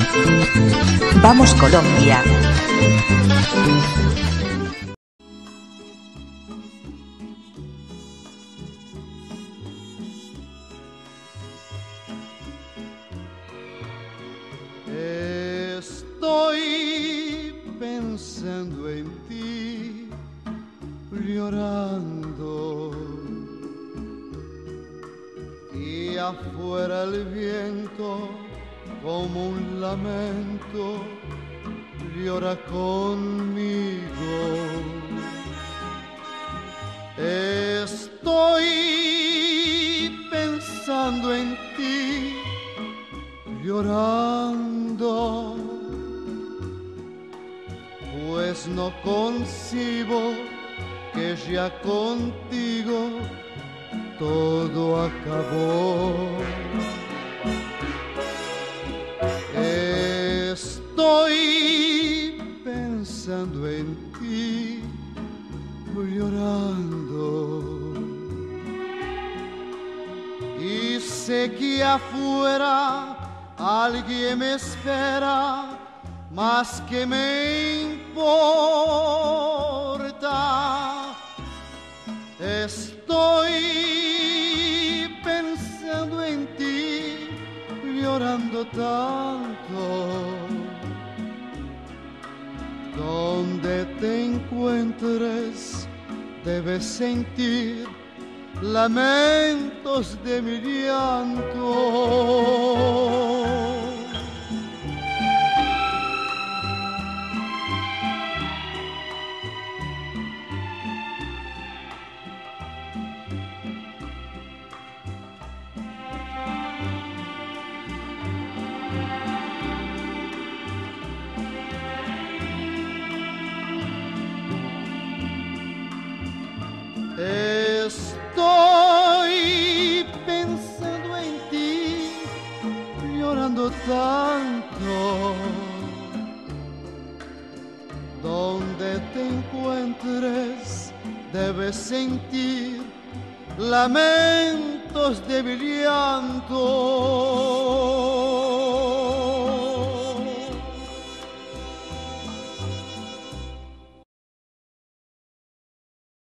Vamos Colombia. Estoy pensando en ti, llorando, y afuera el viento como un lamento llora conmigo. Estoy pensando en ti, llorando, pues no concibo que ya contigo todo acabó. Estoy pensando en ti, llorando, y sé que afuera alguien me espera, más que me importa. Estoy pensando en ti, llorando tanto. Donde te encuentres debes sentir lamentos de mi llanto. Estoy pensando en ti, llorando tanto. Donde te encuentres debes sentir lamentos de mi llanto.